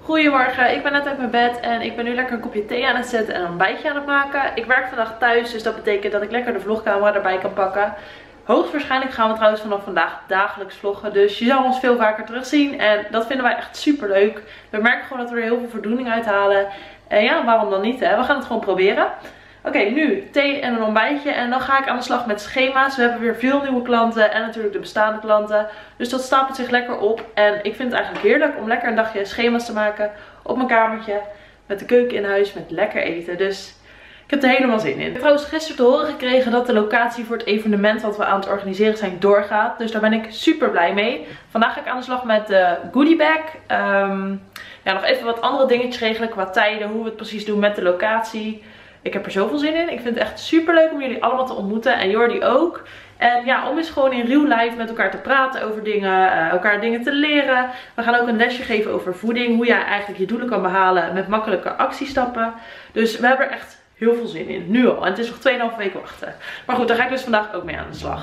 Goedemorgen, ik ben net uit mijn bed en ik ben nu lekker een kopje thee aan het zetten en een ontbijtje aan het maken. Ik werk vandaag thuis, dus dat betekent dat ik lekker de vlogcamera erbij kan pakken. Hoogstwaarschijnlijk gaan we trouwens vanaf vandaag dagelijks vloggen, dus je zal ons veel vaker terugzien en dat vinden wij echt super leuk. We merken gewoon dat we er heel veel voldoening uit halen en ja, waarom dan niet hè? We gaan het gewoon proberen. Oké, nu thee en een ontbijtje en dan ga ik aan de slag met schema's. We hebben weer veel nieuwe klanten en natuurlijk de bestaande klanten. Dus dat stapelt zich lekker op. En ik vind het eigenlijk heerlijk om lekker een dagje schema's te maken op mijn kamertje. Met de keuken in huis, met lekker eten. Dus ik heb er helemaal zin in. Ik heb trouwens gisteren te horen gekregen dat de locatie voor het evenement wat we aan het organiseren zijn doorgaat. Dus daar ben ik super blij mee. Vandaag ga ik aan de slag met de goodie bag. Ja, nog even wat andere dingetjes regelen qua tijden, hoe we het precies doen met de locatie. Ik heb er zoveel zin in. Ik vind het echt super leuk om jullie allemaal te ontmoeten. En Jordi ook. En ja, om eens gewoon in real life met elkaar te praten over dingen. Elkaar dingen te leren. We gaan ook een lesje geven over voeding. Hoe jij eigenlijk je doelen kan behalen met makkelijke actiestappen. Dus we hebben er echt heel veel zin in. Nu al. En het is nog 2,5 weken wachten. Maar goed, daar ga ik dus vandaag ook mee aan de slag.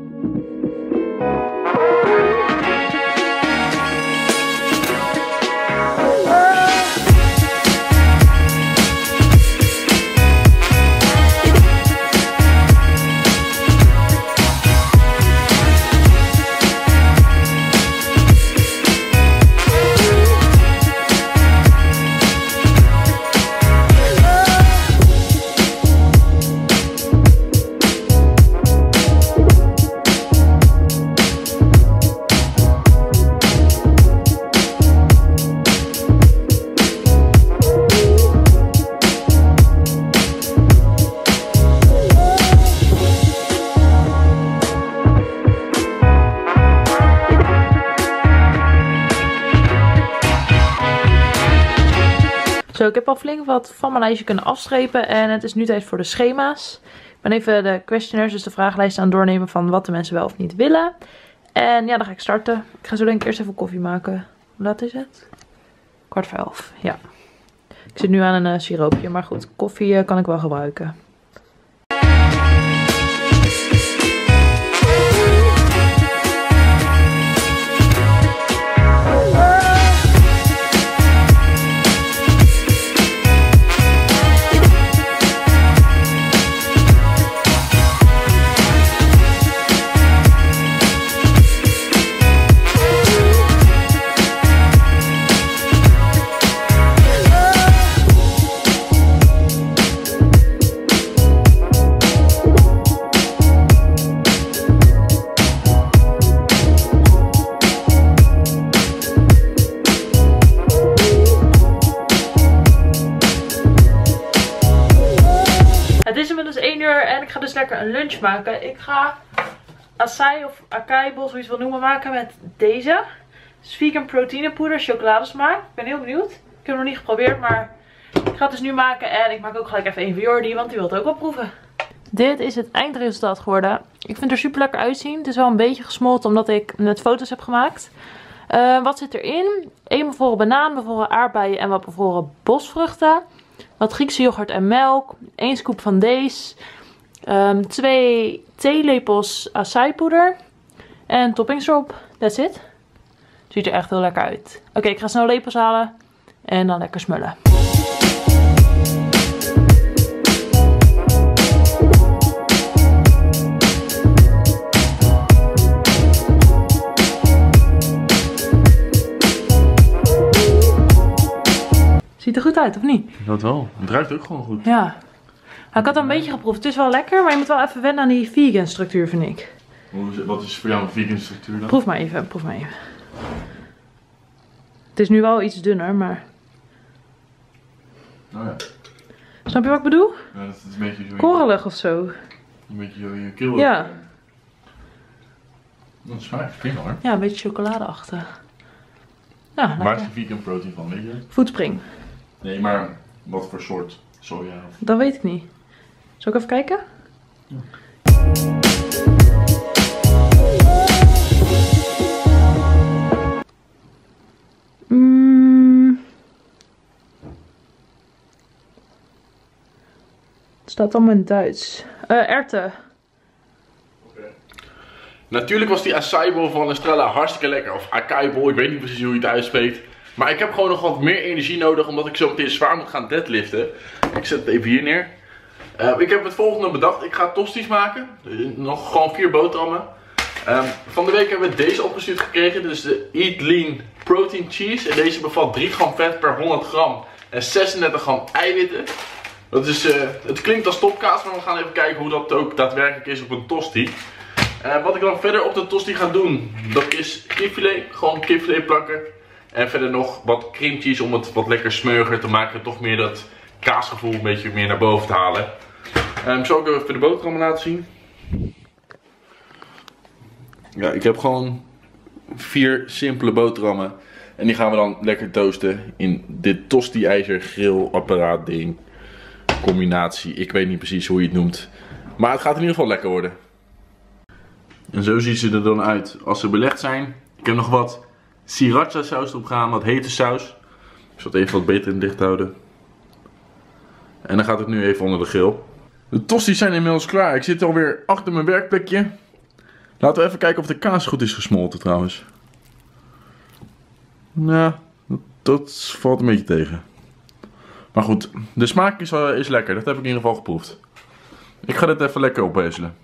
Zo, ik heb al flink wat van mijn lijstje kunnen afstrepen en het is nu tijd voor de schema's. Ik ben even de questionnaires, dus de vragenlijst aan het doornemen van wat de mensen wel of niet willen. En ja, dan ga ik starten. Ik ga zo denk ik eerst even koffie maken. Hoe laat is het? 11:15, ja. Ik zit nu aan een siroopje, maar goed, koffie kan ik wel gebruiken. Het is inmiddels 1 uur en ik ga dus lekker een lunch maken. Ik ga acai of acai bol, zoiets wil noemen, maken met deze. Het is vegan proteïnepoeder, chocoladesmaak. Ik ben heel benieuwd. Ik heb het nog niet geprobeerd, maar ik ga het dus nu maken. En ik maak ook gelijk even een voor Jordi, want die wil het ook wel proeven. Dit is het eindresultaat geworden. Ik vind het er super lekker uitzien. Het is wel een beetje gesmolten omdat ik net foto's heb gemaakt. Wat zit erin? 1 bevroren banaan, bevroren aardbeien en wat bevroren bosvruchten. Wat Griekse yoghurt en melk. 1 scoop van deze. 2 theelepels acai poeder. En toppings erop. That's it. Ziet er echt heel lekker uit. Oké, ik ga snel lepels halen. En dan lekker smullen. Ziet er goed uit, of niet? Dat wel. Het ruikt ook gewoon goed. Ja. Nou, ik had al een beetje geproefd. Het is wel lekker, maar je moet wel even wennen aan die vegan structuur, vind ik. Wat is voor jou een vegan structuur dan? Proef maar even, proef maar even. Het is nu wel iets dunner, maar... Oh ja. Snap je wat ik bedoel? Ja, dat is een beetje zo... Korrelig of zo. Een beetje zo in je keel. Ja. Dat smaakt prima hoor. Ja, een beetje chocoladeachtig. Ja, waar is de vegan protein van, weet je? Voedspring. Nee, maar wat voor soort soja? Of... Dat weet ik niet. Zal ik even kijken? Ja. Het staat allemaal in Duits. Erwten. Natuurlijk was die acai bol van Estrella hartstikke lekker. Of acai bol, ik weet niet precies hoe je het uitspreekt. Maar ik heb gewoon nog wat meer energie nodig, omdat ik zo meteen zwaar moet gaan deadliften. Ik zet het even hier neer. Ik heb het volgende bedacht. Ik ga tosti's maken. Nog gewoon 4 boterhammen. Van de week hebben we deze opgestuurd gekregen. Dus de Eat Lean Protein Cheese. En deze bevat 3 gram vet per 100 gram. En 36 gram eiwitten. Dat is, het klinkt als topkaas, maar we gaan even kijken hoe dat ook daadwerkelijk is op een tosti. Wat ik dan verder op de tosti ga doen, dat is kipfilet. Gewoon kipfilet plakken. En verder nog wat cream cheese om het wat lekker smeuiger te maken. Toch meer dat kaasgevoel een beetje meer naar boven te halen. Zal ik even de boterhammen laten zien? Ja, ik heb gewoon 4 simpele boterhammen. En die gaan we dan lekker toasten in dit tosti-ijzer grillapparaat ding. Combinatie, ik weet niet precies hoe je het noemt. Maar het gaat in ieder geval lekker worden. En zo zien ze er dan uit als ze belegd zijn. Ik heb nog wat sriracha saus erop gaan, wat hete saus. Ik zal het even wat beter in dicht houden. En dan gaat het nu even onder de grill. De tosti's zijn inmiddels klaar. Ik zit alweer achter mijn werkplekje. Laten we even kijken of de kaas goed is gesmolten trouwens. Nou, dat valt een beetje tegen. Maar goed, de smaak is lekker. Dat heb ik in ieder geval geproefd. Ik ga dit even lekker opezelen.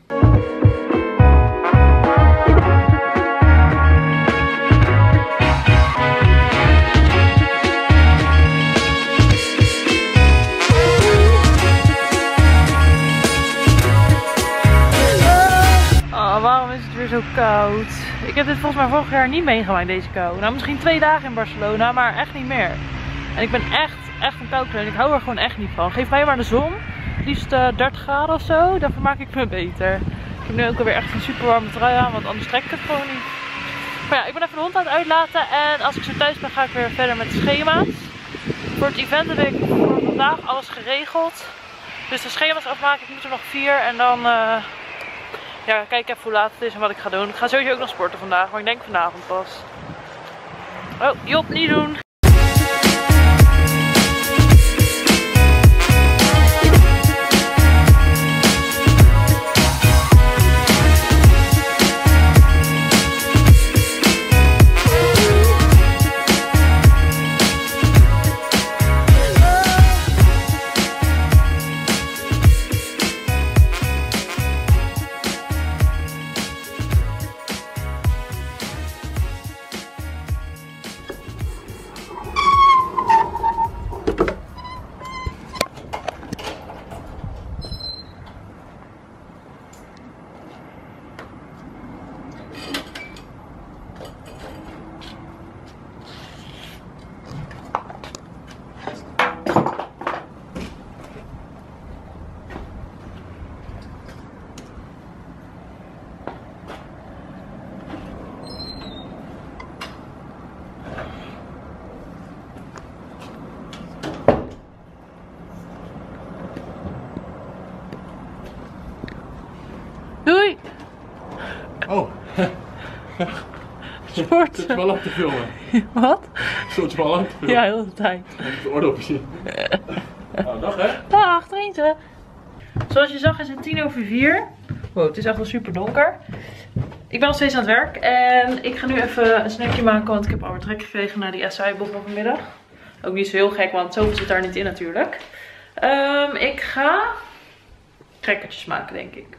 Waarom is het weer zo koud? Ik heb dit volgens mij vorig jaar niet meegemaakt, deze kou. Nou, misschien 2 dagen in Barcelona, maar echt niet meer. En ik ben echt een koudkleun. Ik hou er gewoon echt niet van. Geef mij maar de zon. Liefst 30 graden of zo. Dan vermaak ik me beter. Ik heb nu ook alweer echt een super warme trui aan, want anders trek ik het gewoon niet. Maar ja, ik ben even de hond aan het uitlaten. En als ik zo thuis ben, ga ik weer verder met de schema's. Voor het event heb ik voor vandaag alles geregeld. Dus de schema's afmaken. Ik moet er nog 4 en dan... ja, kijk even hoe laat het is en wat ik ga doen. Ik ga sowieso ook nog sporten vandaag, maar ik denk vanavond pas. Oh, Job, niet doen! Doei! Oh. Sport. Het is wel lang te filmen. Wat? Het is wel lang te filmen. Ja, heel de tijd. De oordopjes zien. Nou, dag hè. Dag, Treentje. Zoals je zag is het 4:10. Wow, het is echt wel super donker. Ik ben nog steeds aan het werk en ik ga nu even een snackje maken, want ik heb alweer trek gekregen naar die acai-bowl van vanmiddag. Ook niet zo heel gek, want zoveel zit daar niet in natuurlijk. Ik ga crackertjes maken, denk ik.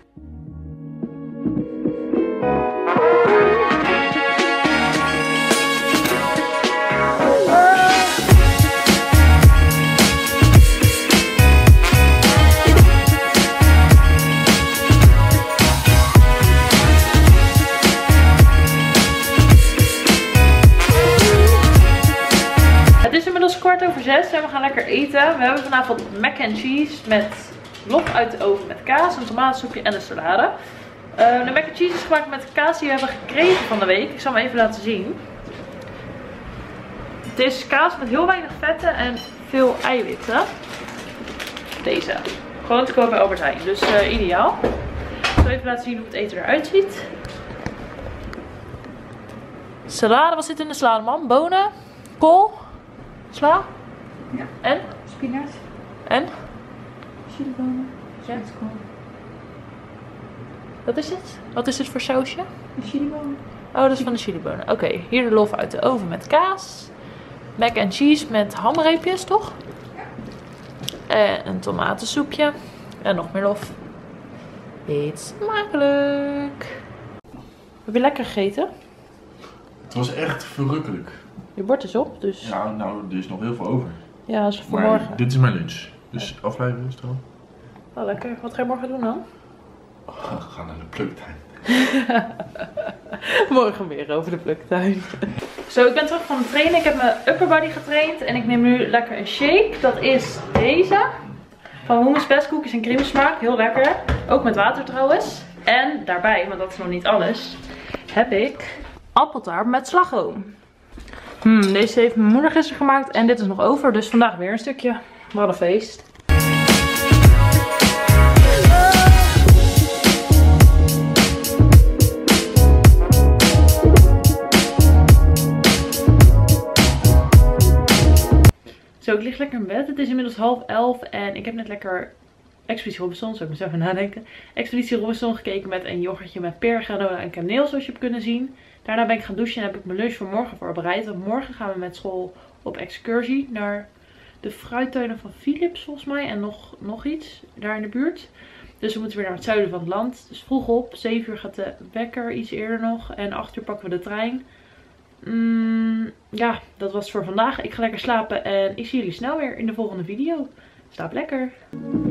Het is inmiddels 6:15 en we gaan lekker eten. We hebben vanavond mac and cheese met lof uit de oven met kaas, een tomatensoepje en een salade. De mac and cheese is gemaakt met kaas die we hebben gekregen van de week. Ik zal hem even laten zien. Het is kaas met heel weinig vetten en veel eiwitten. Deze. Gewoon te koop bij Albert Heijn. Dus ideaal. Ik zal even laten zien hoe het eten eruit ziet. Salade, wat zit in de salade, man? Bonen, kool, sla. Ja. En? Spinazie. En? Chilibonen. Ja. Spitskool. Wat is dit? Wat is dit voor sausje? De chilibonen. Oh, dat is van de chilibonen. Oké, hier de lof uit de oven met kaas. mac and cheese met hamreepjes, toch? En een tomatensoepje. En nog meer lof. Eet smakelijk. Heb je lekker gegeten? Het was echt verrukkelijk. Je bord is op, dus... Ja, nou, er is nog heel veel over. Ja, dat is voor Maar morgen. dit is mijn lunch. Dus afleiden is het al. Oh, lekker. Wat ga je morgen doen dan? Ga naar de pluktuin. Morgen weer over de pluktuin. Zo, ik ben terug van het trainen. Ik heb mijn upper body getraind. En ik neem nu lekker een shake. Dat is deze. Van Women's Best Cookies en cream smaak. Heel lekker. Ook met water trouwens. En daarbij, want dat is nog niet alles, heb ik appeltaart met slagroom. Deze heeft mijn moeder gisteren gemaakt. En dit is nog over. Dus vandaag weer een stukje. Wat een feest. Zo, ik lig lekker in bed. Het is inmiddels 10:30 en ik heb net lekker Expeditie Robinson, zou ik eens even nadenken. Expeditie Robinson gekeken met een yoghurtje met peer, granola en kaneel, zoals je hebt kunnen zien. Daarna ben ik gaan douchen en heb ik mijn lunch voor morgen voorbereid. Want morgen gaan we met school op excursie naar de fruittuinen van Philips volgens mij. En nog iets daar in de buurt. Dus we moeten weer naar het zuiden van het land. Dus vroeg op, 7 uur gaat de wekker, iets eerder nog. En 8 uur pakken we de trein. Ja, dat was het voor vandaag. Ik ga lekker slapen en ik zie jullie snel weer in de volgende video. Slaap lekker!